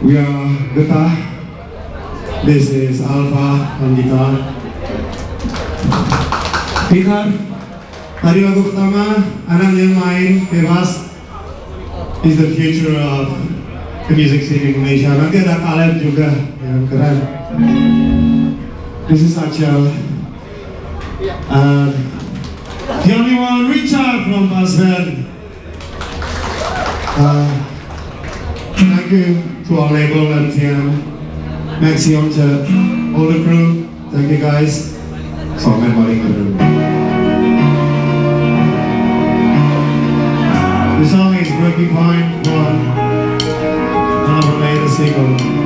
We are Getah. This is Alpha on guitar. Gitar. Tadi lagu pertama, anak yang main bebas is the future of the music scene in Indonesia. Nanti ada Caleb juga yang keren. This is Achel. The only one, Richard from Basven. Thank you to our label and Maxi Oncha, all the crew. Thank you guys. Sampai paling baru. The song is Breaking Point from one of our latest singles.